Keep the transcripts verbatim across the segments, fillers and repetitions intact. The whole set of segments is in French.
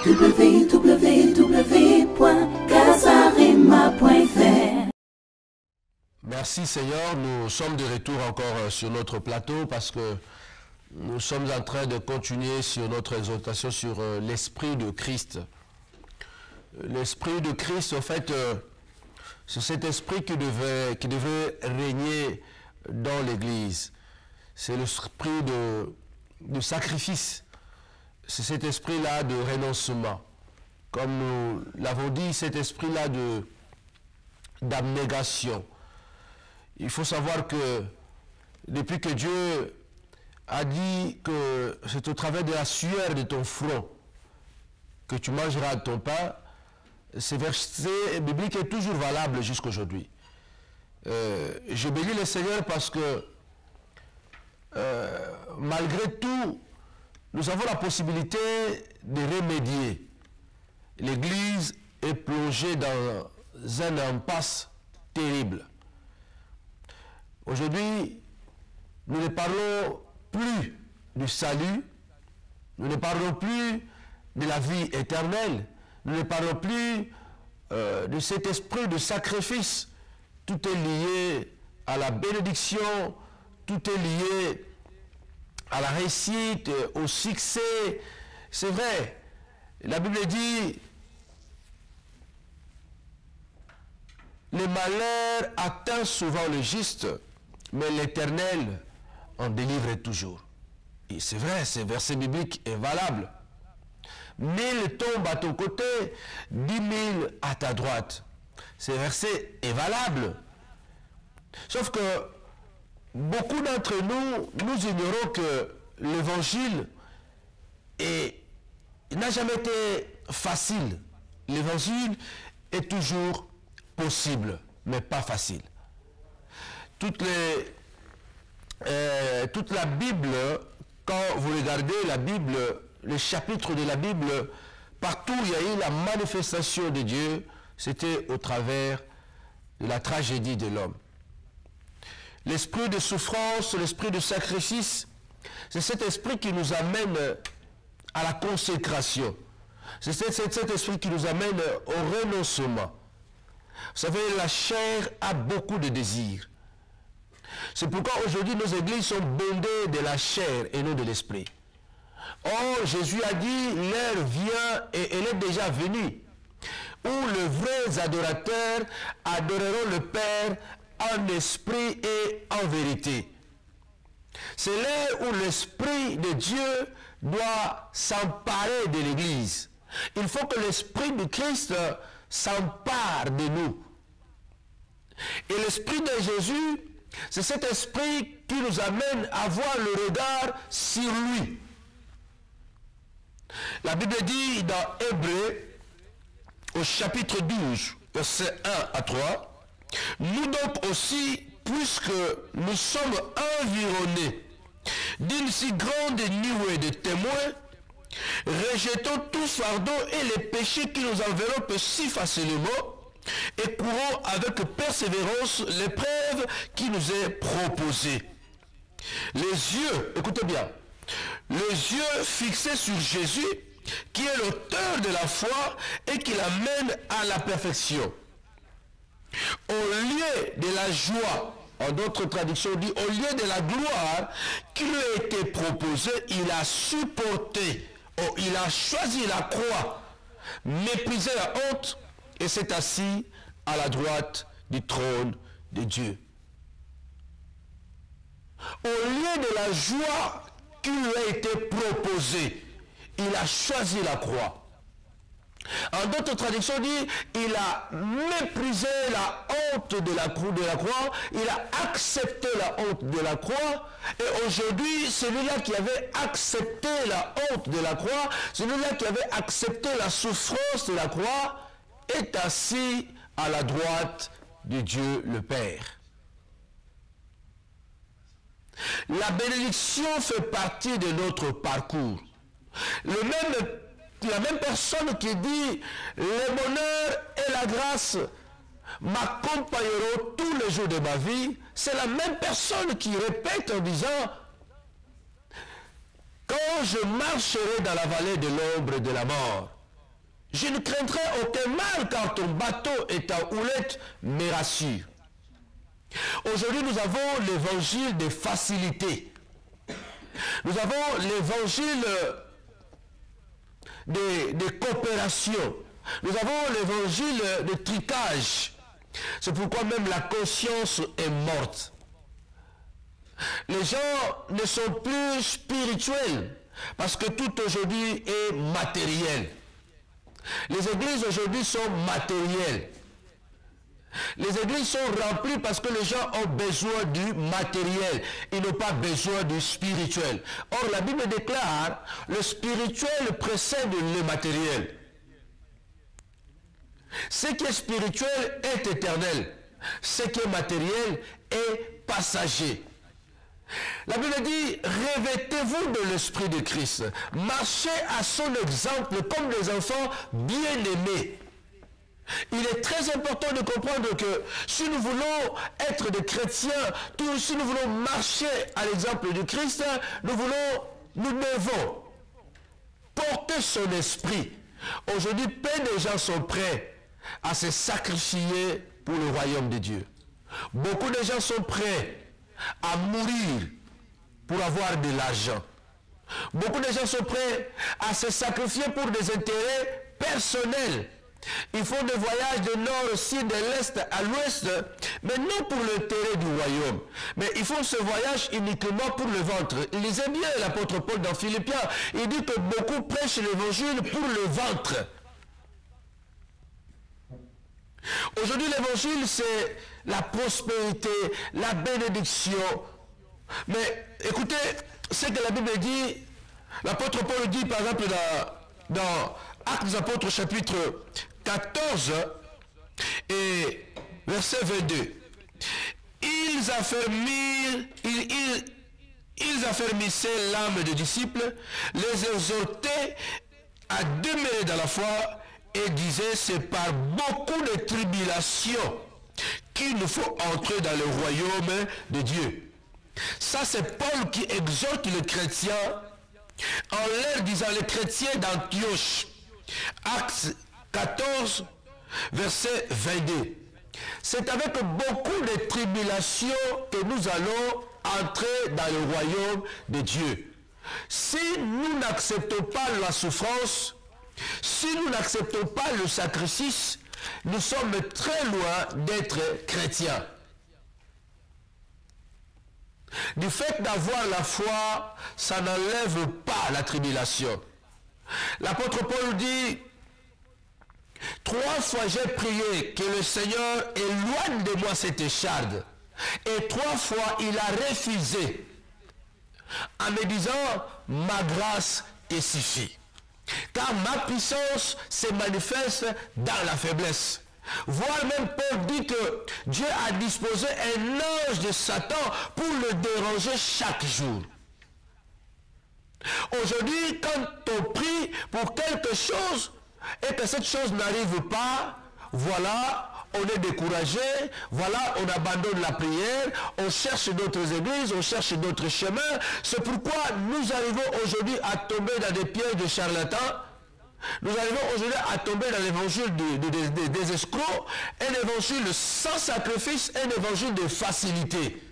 w w w point casarema point f r. Merci Seigneur, nous sommes de retour encore sur notre plateau parce que nous sommes en train de continuer sur notre exhortation sur euh, l'Esprit de Christ. L'Esprit de Christ, en fait, euh, c'est cet esprit qui devait, qui devait régner dans l'Église. C'est l'esprit de, de sacrifice. C'est cet esprit-là de renoncement. Comme nous l'avons dit, cet esprit-là de d'abnégation. Il faut savoir que depuis que Dieu a dit que c'est au travers de la sueur de ton front que tu mangeras ton pain, ce verset biblique est toujours valable jusqu'aujourd'hui. Euh, je bénis le Seigneur parce que euh, malgré tout, nous avons la possibilité de remédier. L'Église est plongée dans un impasse terrible. Aujourd'hui, nous ne parlons plus du salut, nous ne parlons plus de la vie éternelle, nous ne parlons plus euh, de cet esprit de sacrifice. Tout est lié à la bénédiction, tout est lié à la réussite, au succès. C'est vrai, la Bible dit, le malheur atteint souvent le juste, mais l'Éternel en délivre toujours. Et c'est vrai, ce verset biblique est valable. Mille tombent à ton côté, dix mille à ta droite. Ce verset est valable. Sauf que beaucoup d'entre nous, nous ignorons que l'évangile n'a jamais été facile. L'évangile est toujours possible, mais pas facile. Toutes les, euh, toute la Bible, quand vous regardez la Bible, les chapitres de la Bible, partout il y a eu la manifestation de Dieu, c'était au travers de la tragédie de l'homme. L'esprit de souffrance, l'esprit de sacrifice, c'est cet esprit qui nous amène à la consécration. C'est cet, cet, cet esprit qui nous amène au renoncement. Vous savez, la chair a beaucoup de désirs. C'est pourquoi aujourd'hui nos églises sont bondées de la chair et non de l'esprit. Or, Jésus a dit, l'heure vient et elle est déjà venue, où les vrais adorateurs adoreront le Père en esprit et en vérité. C'est l'heure où l'Esprit de Dieu doit s'emparer de l'Église. Il faut que l'Esprit de Christ s'empare de nous. Et l'Esprit de Jésus, c'est cet esprit qui nous amène à voir le regard sur lui. La Bible dit dans Hébreux, au chapitre douze, versets un à trois, « Nous donc aussi, puisque nous sommes environnés d'une si grande nuée de témoins, rejetons tout fardeau et les péchés qui nous enveloppent si facilement, et courons avec persévérance l'épreuve qui nous est proposée. Les yeux, écoutez bien, les yeux fixés sur Jésus, qui est l'auteur de la foi et qui l'amène à la perfection. Au lieu de la joie, en d'autres traductions dit, au lieu de la gloire qui lui a été proposée, il a supporté, oh, il a choisi la croix, méprisé la honte, et s'est assis à la droite du trône de Dieu. Au lieu de la joie qui lui a été proposée, il a choisi la croix. En d'autres traductions dit, il a méprisé la honte de la, de la croix, il a accepté la honte de la croix, et aujourd'hui, celui-là qui avait accepté la honte de la croix, celui-là qui avait accepté la souffrance de la croix, est assis à la droite de Dieu le Père. La bénédiction fait partie de notre parcours. Le même, la même personne qui dit « Le bonheur et la grâce m'accompagneront tous les jours de ma vie », c'est la même personne qui répète en disant « Quand je marcherai dans la vallée de l'ombre de la mort, je ne craindrai aucun mal car ton bateau et ta houlette me rassurent. Aujourd'hui, nous avons l'évangile des facilités. Nous avons l'évangile des, des coopérations. Nous avons l'évangile de tricage. C'est pourquoi même la conscience est morte. Les gens ne sont plus spirituels parce que tout aujourd'hui est matériel. Les églises aujourd'hui sont matérielles. Les églises sont remplies parce que les gens ont besoin du matériel. Ils n'ont pas besoin du spirituel. Or, la Bible déclare, le spirituel précède le matériel. Ce qui est spirituel est éternel. Ce qui est matériel est passager. La Bible dit, revêtez-vous de l'esprit de Christ. Marchez à son exemple comme des enfants bien-aimés. Il est très important de comprendre que si nous voulons être des chrétiens, si nous voulons marcher à l'exemple du Christ, nous voulons, nous devons porter son esprit. Aujourd'hui, peu de gens sont prêts à se sacrifier pour le royaume de Dieu. Beaucoup de gens sont prêts à mourir pour avoir de l'argent. Beaucoup de gens sont prêts à se sacrifier pour des intérêts personnels. Ils font des voyages de nord au sud, de l'est à l'ouest, mais non pour l'intérêt du royaume. Mais ils font ce voyage uniquement pour le ventre. Lisez bien l'apôtre Paul dans Philippiens. Il dit que beaucoup prêchent l'évangile pour le ventre. Aujourd'hui, l'évangile, c'est la prospérité, la bénédiction. Mais écoutez, ce que la Bible dit, l'apôtre Paul dit par exemple dans, dans Actes des Apôtres chapitre quatorze et verset vingt-deux. Ils affermirent, ils, ils, ils affermissaient l'âme des disciples, les exhortaient à demeurer dans la foi et disaient, c'est par beaucoup de tribulations qu'il nous faut entrer dans le royaume de Dieu. Ça, c'est Paul qui exhorte les chrétiens en leur disant, les chrétiens d'Antioche, Actes quatorze, verset vingt-deux. C'est avec beaucoup de tribulations que nous allons entrer dans le royaume de Dieu. Si nous n'acceptons pas la souffrance, si nous n'acceptons pas le sacrifice, nous sommes très loin d'être chrétiens. Du fait d'avoir la foi, ça n'enlève pas la tribulation. L'apôtre Paul dit, trois fois j'ai prié que le Seigneur éloigne de moi cette écharde. Et trois fois il a refusé en me disant, ma grâce te suffit. Car ma puissance se manifeste dans la faiblesse. Voire même Paul dit que Dieu a disposé un ange de Satan pour le déranger chaque jour. Aujourd'hui, quand on prie pour quelque chose et que cette chose n'arrive pas, voilà, on est découragé, voilà, on abandonne la prière, on cherche d'autres églises, on cherche d'autres chemins. C'est pourquoi nous arrivons aujourd'hui à tomber dans des pièges de charlatans. Nous arrivons aujourd'hui à tomber dans l'évangile de, de, de, de, des escrocs, un évangile sans sacrifice, un évangile de facilité.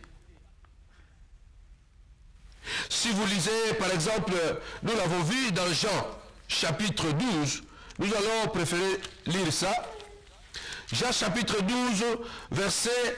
Si vous lisez, par exemple, nous l'avons vu dans Jean, chapitre douze, nous allons préférer lire ça. Jean, chapitre douze, verset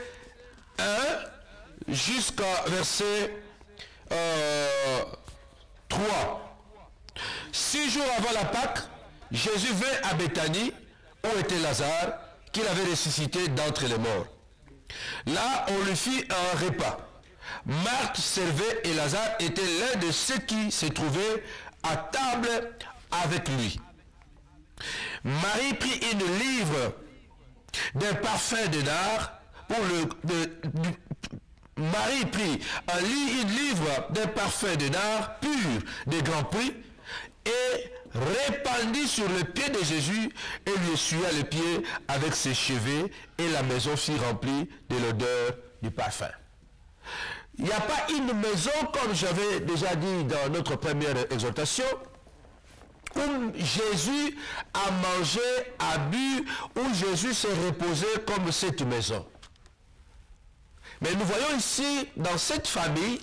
un jusqu'à verset euh, trois. Six jours avant la Pâque, Jésus vint à Béthanie, où était Lazare, qu'il avait ressuscité d'entre les morts. Là, on lui fit un repas. Marthe servait et Lazare était l'un de ceux qui se trouvaient à table avec lui. Marie prit une livre d'un parfum de nard pour le... De, de, Marie prit un, une livre d'un parfum de nard pur de grand prix et répandit sur le pied de Jésus et lui essuya les pieds avec ses cheveux et la maison fut remplie de l'odeur du parfum. Il n'y a pas une maison, comme j'avais déjà dit dans notre première exhortation, où Jésus a mangé, a bu, où Jésus s'est reposé comme cette maison. Mais nous voyons ici, dans cette famille,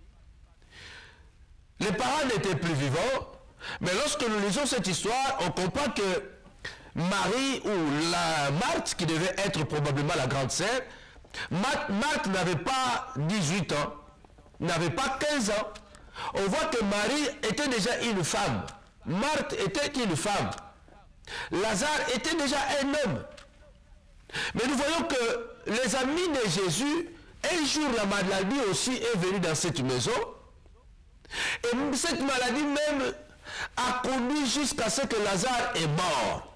les parents n'étaient plus vivants, mais lorsque nous lisons cette histoire, on comprend que Marie ou la Marthe, qui devait être probablement la grande sœur, Marthe, Marthe n'avait pas dix-huit ans, n'avait pas quinze ans. On voit que Marie était déjà une femme. Marthe était une femme. Lazare était déjà un homme. Mais nous voyons que les amis de Jésus, un jour la maladie aussi est venue dans cette maison. Et cette maladie même a conduit jusqu'à ce que Lazare est mort.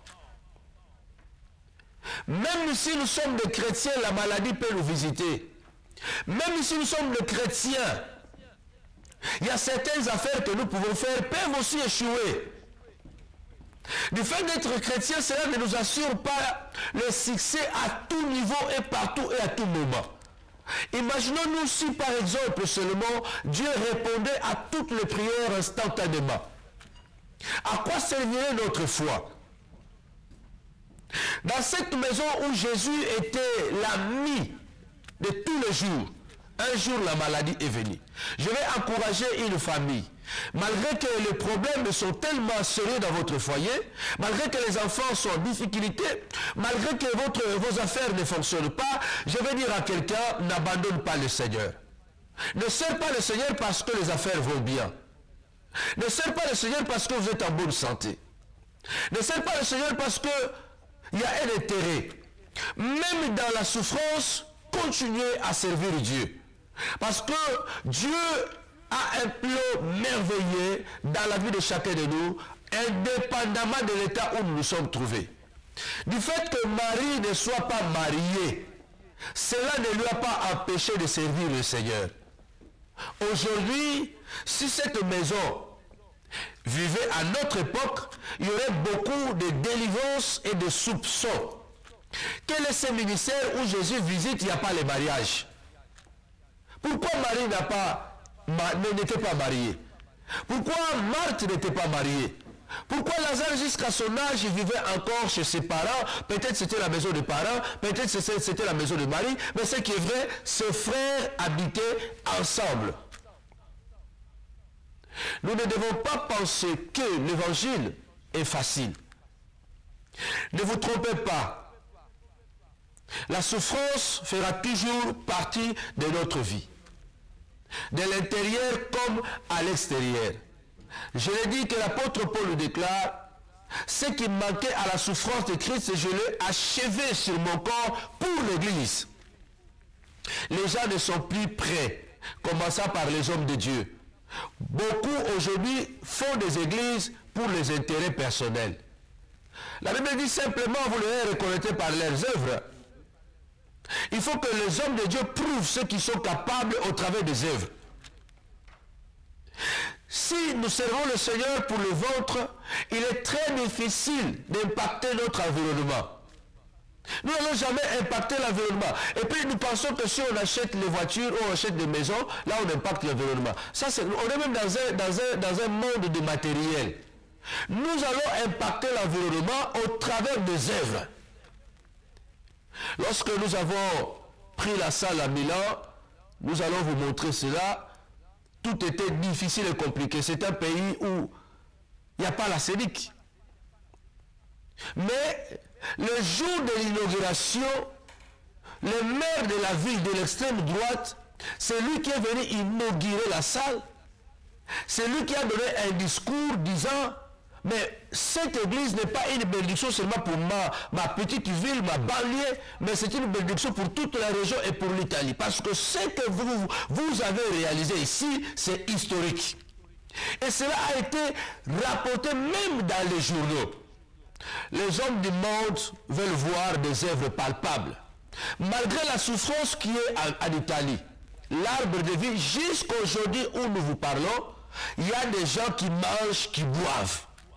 Même si nous sommes des chrétiens, la maladie peut nous visiter. Même si nous sommes des chrétiens, il y a certaines affaires que nous pouvons faire, peuvent aussi échouer. Du fait d'être chrétien, cela ne nous assure pas le succès à tout niveau et partout et à tout moment. Imaginons-nous si par exemple seulement Dieu répondait à toutes les prières instantanément. À quoi servirait notre foi? Dans cette maison où Jésus était l'ami de tous les jours, un jour la maladie est venue. Je vais encourager une famille. Malgré que les problèmes sont tellement sérieux dans votre foyer, malgré que les enfants sont en difficulté, malgré que votre, vos affaires ne fonctionnent pas, je vais dire à quelqu'un, n'abandonne pas le Seigneur. Ne sers pas le Seigneur parce que les affaires vont bien. Ne sers pas le Seigneur parce que vous êtes en bonne santé. Ne sers pas le Seigneur parce que il y a un intérêt. Même dans la souffrance, continuez à servir Dieu. Parce que Dieu a un plan merveilleux dans la vie de chacun de nous, indépendamment de l'état où nous nous sommes trouvés. Du fait que Marie ne soit pas mariée, cela ne lui a pas empêché de servir le Seigneur. Aujourd'hui, si cette maison vivait à notre époque, il y aurait beaucoup de délivrance et de soupçons. Quel est ce ministère où Jésus visite, il n'y a pas les mariages? Pourquoi Marie n'a pas, n'était pas mariée? Pourquoi Marthe n'était pas mariée? Pourquoi Lazare, jusqu'à son âge, il vivait encore chez ses parents? Peut-être c'était la maison des parents, peut-être c'était la maison de Marie, mais ce qui est vrai, ses frères habitaient ensemble. Nous ne devons pas penser que l'évangile est facile. Ne vous trompez pas. La souffrance fera toujours partie de notre vie. De l'intérieur comme à l'extérieur. Je l'ai dit que l'apôtre Paul le déclare, ce qui manquait à la souffrance de Christ, je l'ai achevé sur mon corps pour l'Église. Les gens ne sont plus prêts, commençant par les hommes de Dieu. Beaucoup aujourd'hui font des églises pour les intérêts personnels. La Bible dit simplement, vous les reconnaîtrez par leurs œuvres. Il faut que les hommes de Dieu prouvent ce qu'ils sont capables au travers des œuvres. Si nous servons le Seigneur pour le ventre, il est très difficile d'impacter notre environnement. Nous n'allons jamais impacter l'environnement. Et puis nous pensons que si on achète les voitures ou on achète des maisons, là on impacte l'environnement. Ça, c'est, on est même dans un, dans, un, dans un monde de matériel. Nous allons impacter l'environnement au travers des œuvres. Lorsque nous avons pris la salle à Milan, nous allons vous montrer cela. Tout était difficile et compliqué. C'est un pays où il n'y a pas la sédique. Mais le jour de l'inauguration, le maire de la ville de l'extrême droite, c'est lui qui est venu inaugurer la salle. C'est lui qui a donné un discours disant, mais cette église n'est pas une bénédiction seulement pour ma, ma petite ville, ma banlieue, mais c'est une bénédiction pour toute la région et pour l'Italie. Parce que ce que vous, vous avez réalisé ici, c'est historique. Et cela a été rapporté même dans les journaux. Les hommes du monde veulent voir des œuvres palpables. Malgré la souffrance qui est en, en Italie, l'arbre de vie, jusqu'à aujourd'hui où nous vous parlons, il y a des gens qui mangent, qui boivent.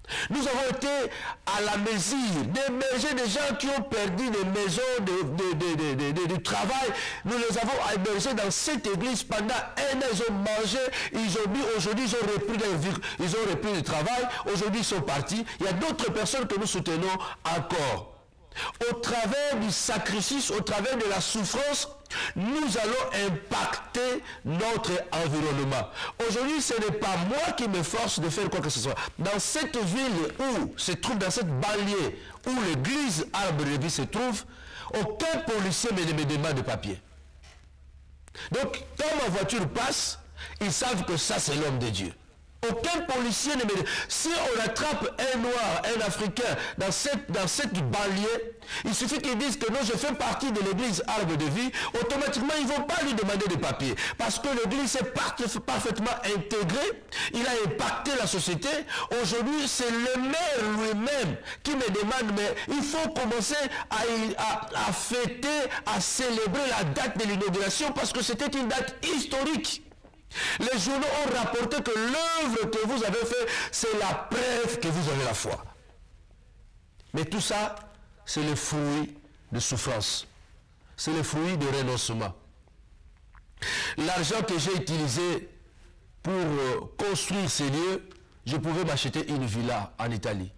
Nous avons été à la mesure d'émerger des gens qui ont perdu des maisons, de, de, de, de, de, de, de travail. Nous les avons émergés dans cette église pendant un an. Ils ont mangé, ils ont bu. Aujourd'hui, ils ont repris leur vie, ils ont repris le travail. Aujourd'hui, ils sont partis. Il y a d'autres personnes que nous soutenons encore. Au travers du sacrifice, au travers de la souffrance, nous allons impacter notre environnement. Aujourd'hui, ce n'est pas moi qui me force de faire quoi que ce soit. Dans cette ville où se trouve, dans cette banlieue, où l'église Arbre de Vie se trouve, aucun policier ne me demande de papier. Donc, quand ma voiture passe, ils savent que ça, c'est l'homme de Dieu. Aucun policier ne me dit. Si on attrape un noir, un africain dans cette, dans cette banlieue, il suffit qu'ils disent que non, je fais partie de l'église Arbre de Vie, automatiquement ils ne vont pas lui demander des papiers. Parce que l'église est parfaitement intégrée, il a impacté la société. Aujourd'hui, c'est le maire lui-même qui me demande, mais il faut commencer à, à, à fêter, à célébrer la date de l'inauguration parce que c'était une date historique. Les journaux ont rapporté que l'œuvre que vous avez faite, c'est la preuve que vous avez la foi. Mais tout ça, c'est le fruit de souffrance. C'est le fruit de renoncement. L'argent que j'ai utilisé pour euh, construire ces lieux, je pouvais m'acheter une villa en Italie.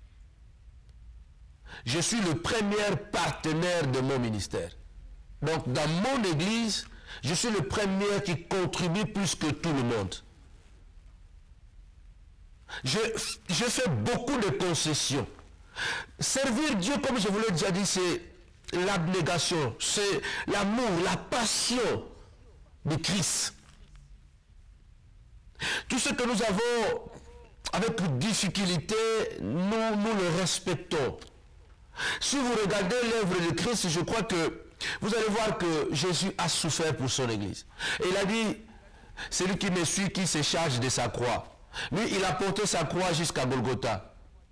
Je suis le premier partenaire de mon ministère. Donc, dans mon église, je suis le premier qui contribue plus que tout le monde. Je, je fais beaucoup de concessions. Servir Dieu, comme je vous l'ai déjà dit, c'est l'abnégation, c'est l'amour, la passion de Christ. Tout ce que nous avons avec difficulté, nous, nous le respectons. Si vous regardez l'œuvre de Christ, je crois que vous allez voir que Jésus a souffert pour son église. Et il a dit, celui qui me suit, qui se charge de sa croix. Lui, il a porté sa croix jusqu'à Golgotha.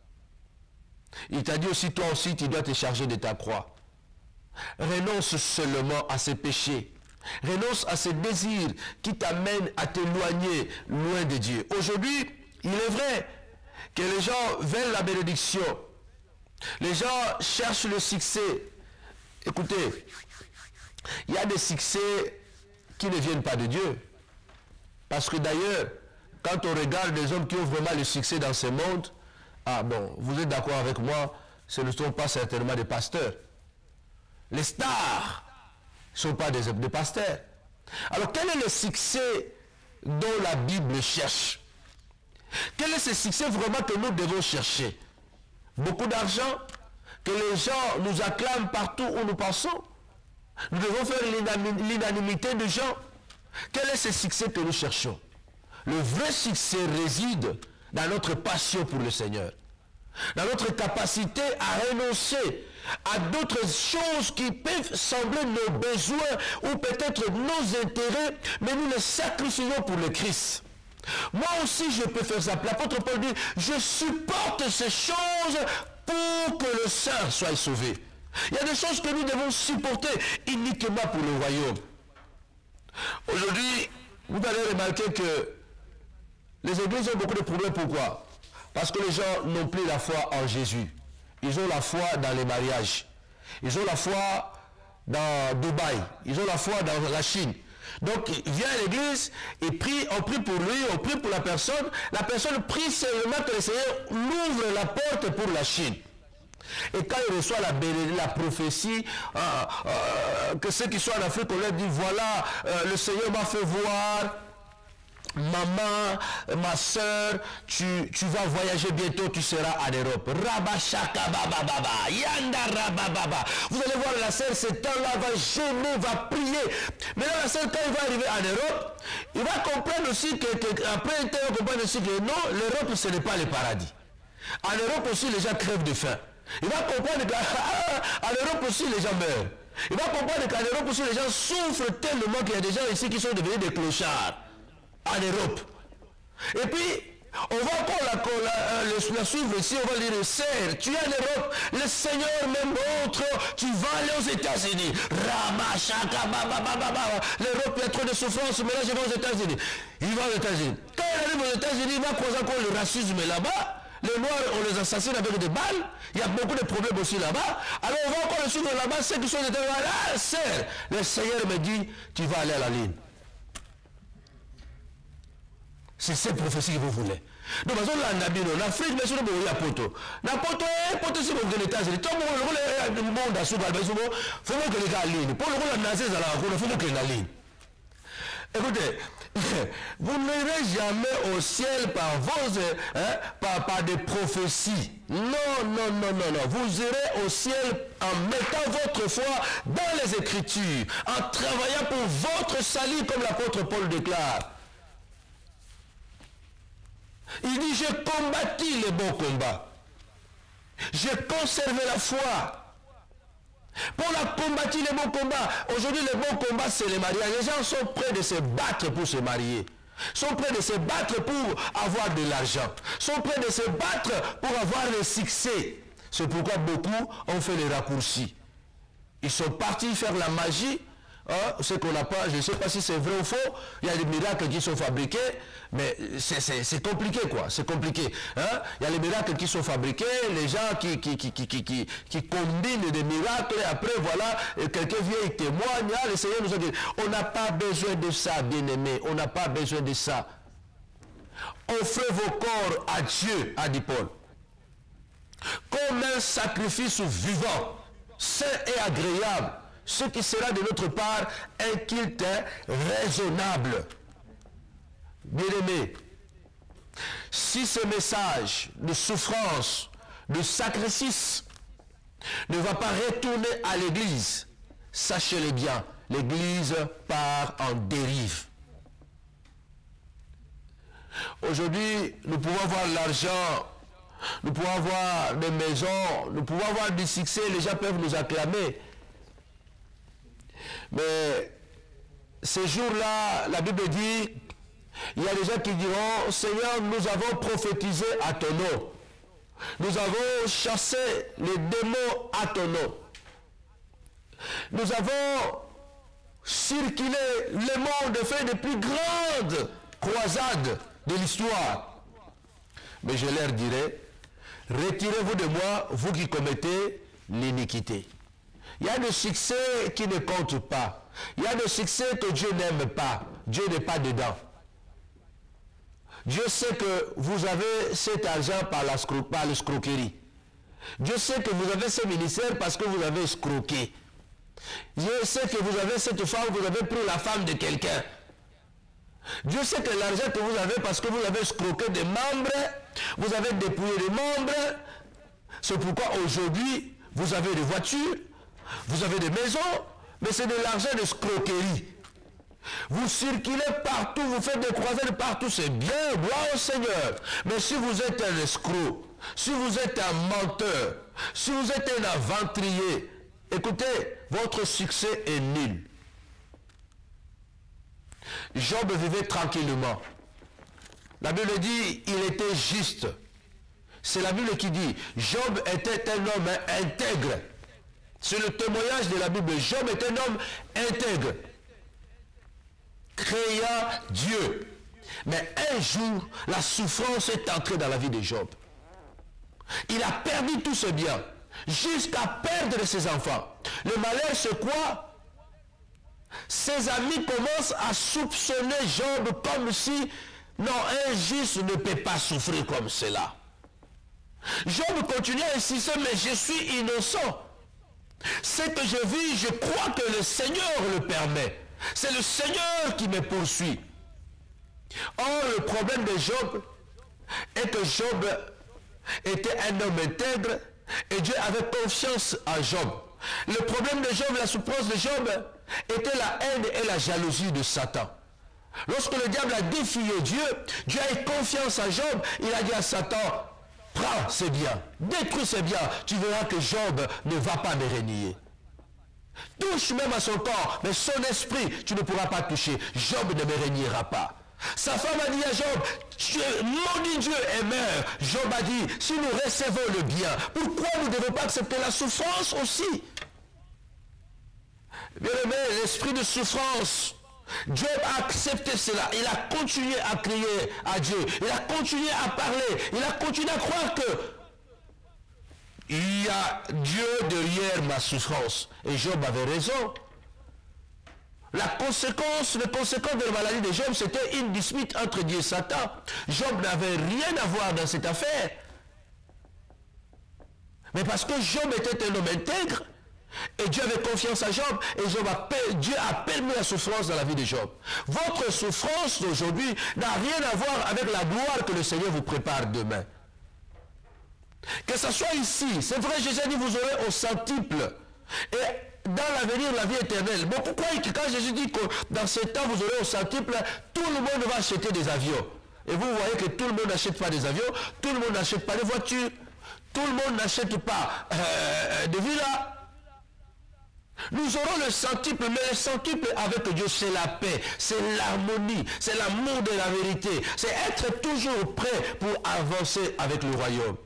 Il t'a dit aussi, toi aussi, tu dois te charger de ta croix. Renonce seulement à ses péchés. Renonce à ces désirs qui t'amènent à t'éloigner loin de Dieu. Aujourd'hui, il est vrai que les gens veulent la bénédiction. Les gens cherchent le succès. Écoutez, il y a des succès qui ne viennent pas de Dieu. Parce que d'ailleurs, quand on regarde les hommes qui ont vraiment le succès dans ce monde, ah bon, vous êtes d'accord avec moi, ce ne sont pas certainement des pasteurs. Les stars ne sont pas des, des pasteurs. Alors quel est le succès dont la Bible cherche? Quel est ce succès vraiment que nous devons chercher? Beaucoup d'argent? Que les gens nous acclament partout où nous passons? Nous devons faire l'unanimité de gens? Quel est ce succès que nous cherchons? Le vrai succès réside dans notre passion pour le Seigneur, dans notre capacité à renoncer à d'autres choses qui peuvent sembler nos besoins ou peut-être nos intérêts, mais nous les sacrifions pour le Christ. Moi aussi je peux faire ça. L'apôtre Paul dit, je supporte ces choses pour que le saint soit sauvé. Il y a des choses que nous devons supporter uniquement pour le royaume. Aujourd'hui, vous allez remarquer que les églises ont beaucoup de problèmes. Pourquoi? Parce que les gens n'ont plus la foi en Jésus. Ils ont la foi dans les mariages. Ils ont la foi dans Dubaï. Ils ont la foi dans la Chine. Donc, il vient à l'église, et prie, on prie pour lui, on prie pour la personne. La personne prie seulement que le Seigneur l'ouvre la porte pour la Chine. Et quand il reçoit la, la prophétie, euh, euh, que ceux qui sont en Afrique, on leur dit, voilà, euh, le Seigneur m'a fait voir, maman, ma soeur, tu, tu vas voyager bientôt, tu seras en Europe. Rabashaka baba baba, yanda rabababa. Vous allez voir la sœur, ce temps-là va gêner, va prier. Mais là, la sœur, quand il va arriver en Europe, il va comprendre aussi que, que après, il va comprendre aussi que non, l'Europe, ce n'est pas le paradis. En Europe aussi, les gens crèvent de faim. Il va comprendre qu'en Europe aussi, les gens meurent. Il va comprendre qu'en Europe aussi, les gens souffrent tellement qu'il y a des gens ici qui sont devenus des clochards. En Europe. Et puis, on va encore la, la, la, la suivre ici, on va dire, Seigneur, tu es en Europe, le Seigneur me montre, tu vas aller aux États-Unis. L'Europe, il y a trop de souffrance, mais là je vais aux États-Unis. Il va aux États-Unis. Quand il arrive aux États-Unis, il va causer encore le racisme là-bas. Les Noirs, on les assassine avec des balles. Il y a beaucoup de problèmes aussi là-bas. Alors on va encore le suivre là-bas. Ceux qui sont des ah, sœur, le Seigneur me dit, tu vas aller à la ligne. C'est cette prophétie que vous voulez. Donc, parce que là, en Afrique, mais sur le monde, il y a poto. La poto, poto, c'est pour que l'État, c'est tout le monde a souvent, il faut que les gars ligne. Pour le monde, la nation, il faut que les gars ligne. Écoutez, vous n'irez jamais au ciel par vos, hein, par, par des prophéties. Non, non, non, non, non. Vous irez au ciel en mettant votre foi dans les Écritures, en travaillant pour votre salut, comme l'apôtre Paul déclare. Il dit, j'ai combattu le bon combat. J'ai conservé la foi. Pour la combattre les bons combats. Aujourd'hui, le bon combat, c'est le mariage. Les gens sont prêts de se battre pour se marier. Sont prêts de se battre pour avoir de l'argent. Sont prêts de se battre pour avoir le succès. C'est pourquoi beaucoup ont fait les raccourcis. Ils sont partis faire la magie. Hein, ce qu'on n'a pas, je ne sais pas si c'est vrai ou faux, il y a des miracles qui sont fabriqués, mais c'est compliqué quoi, c'est compliqué. Hein? Il y a les miracles qui sont fabriqués, les gens qui, qui, qui, qui, qui, qui, qui combinent des miracles, et après voilà, quelqu'un vient et témoigne, ah, le Seigneur nous a dit, on n'a pas besoin de ça, bien-aimé, on n'a pas besoin de ça. Offrez vos corps à Dieu, a dit Paul, comme un sacrifice vivant, saint et agréable, ce qui sera de notre part un culte raisonnable. Bien-aimés, si ce message de souffrance, de sacrifice ne va pas retourner à l'église, sachez-le bien, l'église part en dérive. Aujourd'hui, nous pouvons avoir l'argent, nous pouvons avoir des maisons, nous pouvons avoir du succès, les gens peuvent nous acclamer. Mais ces jours-là, la Bible dit, il y a des gens qui diront, Seigneur, nous avons prophétisé à ton nom. Nous avons chassé les démons à ton nom. Nous avons circulé le monde, fait les plus grandes croisades de l'histoire. Mais je leur dirai, retirez-vous de moi, vous qui commettez l'iniquité. Il y a des succès qui ne comptent pas. Il y a des succès que Dieu n'aime pas. Dieu n'est pas dedans. Dieu sait que vous avez cet argent par l'escroquerie. Dieu sait que vous avez ce ministère parce que vous avez escroqué. Dieu sait que vous avez cette femme, vous avez pris la femme de quelqu'un. Dieu sait que l'argent que vous avez parce que vous avez escroqué des membres, vous avez dépouillé des membres. C'est pourquoi aujourd'hui, vous avez des voitures, vous avez des maisons, mais c'est de l'argent d'escroquerie. Vous circulez partout, vous faites des croisades partout, c'est bien, gloire au Seigneur. Mais si vous êtes un escroc, si vous êtes un menteur, si vous êtes un aventurier, écoutez, votre succès est nul. Job vivait tranquillement. La Bible dit, il était juste. C'est la Bible qui dit, Job était un homme intègre. C'est le témoignage de la Bible. Job est un homme intègre, créant Dieu. Mais un jour, la souffrance est entrée dans la vie de Job. Il a perdu tout ses biens, jusqu'à perdre ses enfants. Le malheur, c'est quoi? Ses amis commencent à soupçonner Job comme si, non, un juste ne peut pas souffrir comme cela. Job continue à insister, mais je suis innocent. Ce que je vis, je crois que le Seigneur le permet. C'est le Seigneur qui me poursuit. Or, le problème de Job est que Job était un homme intègre et Dieu avait confiance en Job. Le problème de Job, la souffrance de Job, était la haine et la jalousie de Satan. Lorsque le diable a défié Dieu, Dieu a eu confiance en Job, il a dit à Satan, prends ses biens, détruis ses biens, tu verras que Job ne va pas me renier. Touche même à son corps, mais son esprit, tu ne pourras pas toucher. Job ne me reniera pas. Sa femme a dit à Job, tu es maudit Dieu et meurs. Job a dit, si nous recevons le bien, pourquoi nous ne devons pas accepter la souffrance aussi? Bien aimé, l'esprit de souffrance Job a accepté cela. Il a continué à crier à Dieu. Il a continué à parler. Il a continué à croire que il y a Dieu derrière ma souffrance. Et Job avait raison. La conséquence, le conséquence de la maladie de Job, c'était une dispute entre Dieu et Satan. Job n'avait rien à voir dans cette affaire. Mais parce que Job était un homme intègre, et Dieu avait confiance à Job, et Job a, Dieu a permis la souffrance dans la vie de Job. Votre souffrance d'aujourd'hui n'a rien à voir avec la gloire que le Seigneur vous prépare demain. Que ce soit ici, c'est vrai, Jésus a dit, vous aurez au centuple. Et dans l'avenir, la vie éternelle. Bon, pourquoi quand Jésus dit que dans ce temps, vous aurez au centuple, tout le monde va acheter des avions. Et vous voyez que tout le monde n'achète pas des avions, tout le monde n'achète pas des voitures, tout le monde n'achète pas euh, des villas. Nous aurons le centuple, mais le centuple avec Dieu, c'est la paix, c'est l'harmonie, c'est l'amour de la vérité, c'est être toujours prêt pour avancer avec le royaume.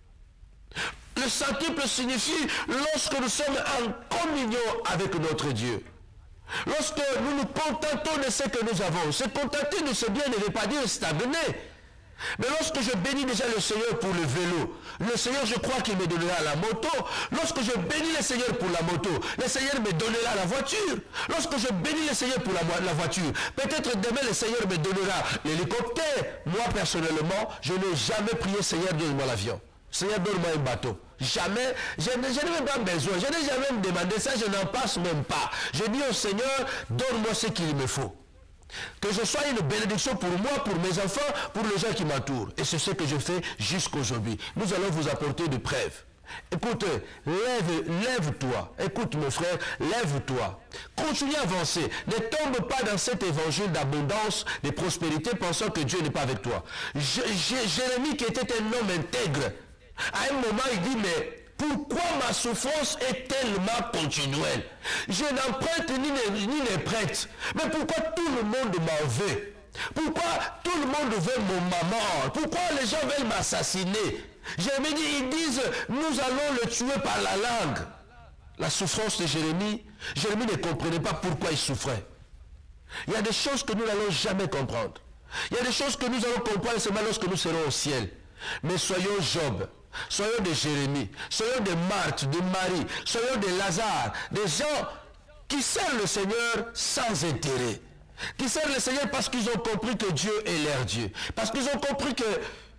Le centuple signifie lorsque nous sommes en communion avec notre Dieu. Lorsque nous nous contentons de ce que nous avons. Se contenter de ce bien ne veut pas dire stagner. Mais lorsque je bénis déjà le Seigneur pour le vélo, le Seigneur, je crois qu'il me donnera la moto. Lorsque je bénis le Seigneur pour la moto, le Seigneur me donnera la voiture. Lorsque je bénis le Seigneur pour la, la voiture, peut-être demain le Seigneur me donnera l'hélicoptère. Moi, personnellement, je n'ai jamais prié, Seigneur, donne-moi l'avion. Seigneur, donne-moi un bateau. Jamais, je, je n'ai même pas besoin. Je n'ai jamais demandé ça, je n'en passe même pas. Je dis au Seigneur, donne-moi ce qu'il me faut. Que je sois une bénédiction pour moi, pour mes enfants, pour les gens qui m'entourent. Et c'est ce que je fais jusqu'aujourd'hui. Nous allons vous apporter des preuves. Écoute, lève, lève-toi. Écoute mon frère, lève-toi. Continue à avancer. Ne tombe pas dans cet évangile d'abondance, de prospérité, pensant que Dieu n'est pas avec toi. Je, je, Jérémie, qui était un homme intègre, à un moment il dit, mais pourquoi ma souffrance est tellement continuelle? Je n'emprunte ni ne, ni ne prête. Mais pourquoi tout le monde m'en veut? Pourquoi tout le monde veut mon maman? Pourquoi les gens veulent m'assassiner? Jérémie dit, ils disent, nous allons le tuer par la langue. La souffrance de Jérémie, Jérémie ne comprenait pas pourquoi il souffrait. Il y a des choses que nous n'allons jamais comprendre. Il y a des choses que nous allons comprendre seulement lorsque nous serons au ciel. Mais soyons Job. Soyons de Jérémie, soyons de Marthe, de Marie, soyons de Lazare, des gens qui servent le Seigneur sans intérêt, qui servent le Seigneur parce qu'ils ont compris que Dieu est leur Dieu, parce qu'ils ont compris que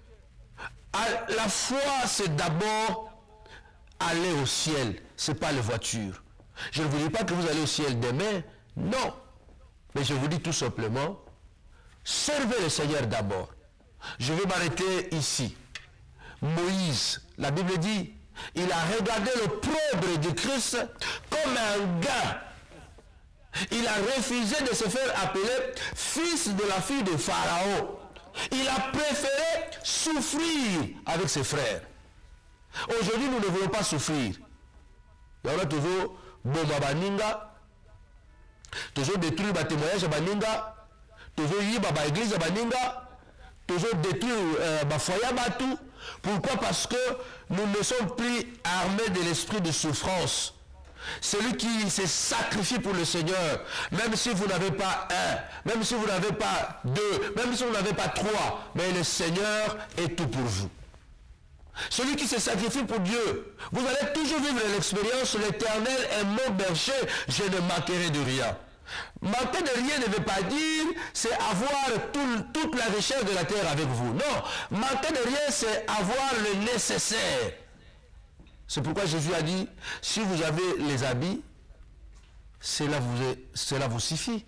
à la foi c'est d'abord aller au ciel, ce n'est pas les voitures. Je ne vous dis pas que vous allez au ciel demain, non, mais je vous dis tout simplement, servez le Seigneur d'abord. Je vais m'arrêter ici. Moïse, la Bible dit, il a regardé le l'opprobre de Christ comme un gars. Il a refusé de se faire appeler fils de la fille de Pharaon. Il a préféré souffrir avec ses frères. Aujourd'hui, nous ne voulons pas souffrir. Il y aura toujours Bomba Baninga, toujours détruire le témoignage à Baninga, toujours Yiba l'église à Baninga, toujours détruire le foyer à Batou. Pourquoi? Parce que nous ne sommes plus armés de l'esprit de souffrance. Celui qui s'est sacrifié pour le Seigneur, même si vous n'avez pas un, même si vous n'avez pas deux, même si vous n'avez pas trois, mais le Seigneur est tout pour vous. Celui qui se sacrifie pour Dieu, vous allez toujours vivre l'expérience, l'Éternel est mon berger, je ne manquerai de rien. Manquer de rien ne veut pas dire c'est avoir tout, toute la richesse de la terre avec vous. Non, manquer de rien c'est avoir le nécessaire. C'est pourquoi Jésus a dit, si vous avez les habits, cela vous, cela vous suffit.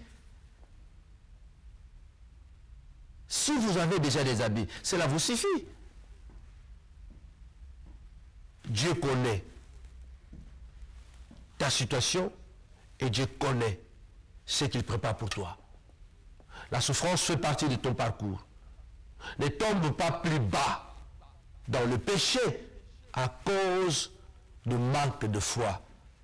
Si vous avez déjà des habits, cela vous suffit. Dieu connaît ta situation et Dieu connaît ce qu'il prépare pour toi. La souffrance fait partie de ton parcours. Ne tombe pas plus bas dans le péché à cause de manque de foi.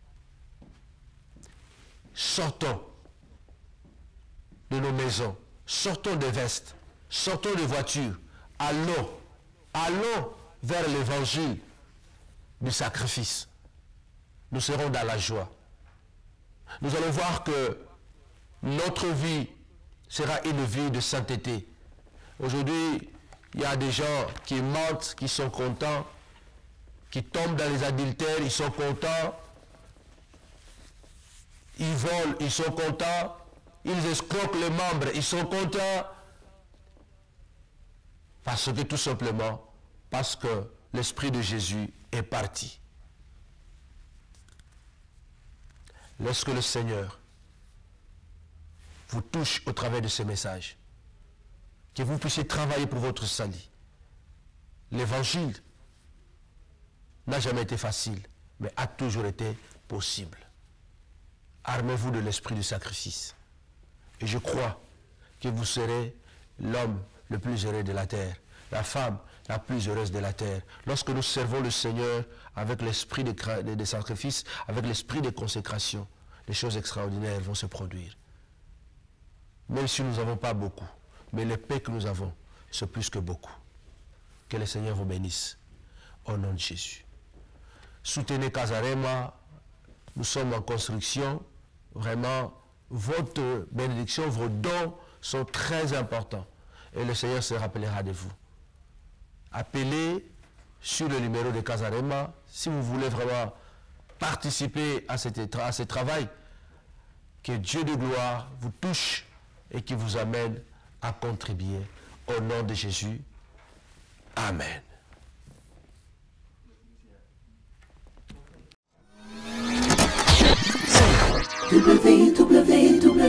Sortons de nos maisons, sortons des vestes, sortons des voitures, allons, allons vers l'évangile du sacrifice. Nous serons dans la joie. Nous allons voir que notre vie sera une vie de sainteté. Aujourd'hui, il y a des gens qui mentent, qui sont contents, qui tombent dans les adultères, ils sont contents. Ils volent, ils sont contents. Ils escroquent les membres, ils sont contents. Parce que tout simplement, parce que l'Esprit de Jésus est parti. Lorsque le Seigneur vous touche au travers de ce message, que vous puissiez travailler pour votre salut. L'évangile n'a jamais été facile, mais a toujours été possible. Armez-vous de l'esprit du sacrifice. Et je crois que vous serez l'homme le plus heureux de la terre, la femme la plus heureuse de la terre. Lorsque nous servons le Seigneur avec l'esprit de, de, de sacrifice, avec l'esprit de consécration, les choses extraordinaires vont se produire. Même si nous n'avons pas beaucoup, mais les paix que nous avons, c'est plus que beaucoup. Que le Seigneur vous bénisse. Au nom de Jésus. Soutenez Casarema. Nous sommes en construction. Vraiment, votre bénédiction, vos dons sont très importants. Et le Seigneur se rappellera de vous. Appelez sur le numéro de Casarema si vous voulez vraiment participer à, cette, à ce travail. Que Dieu de gloire vous touche et qui vous amène à contribuer. Au nom de Jésus. Amen. w w w